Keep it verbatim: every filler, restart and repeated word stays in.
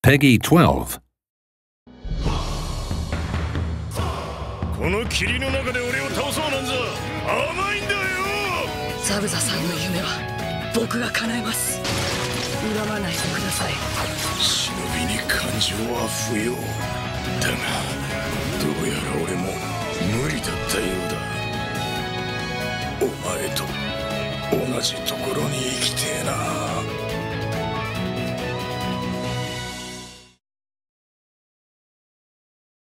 Peggy twelve. この霧の中で俺を倒そうなんざ甘いんだよ。 ザブザさんの夢は僕が叶えます。恨まないでください。 忍びに感情は不要だが、どうやら俺も無理だったようだ。お前と同じところに生きてえな。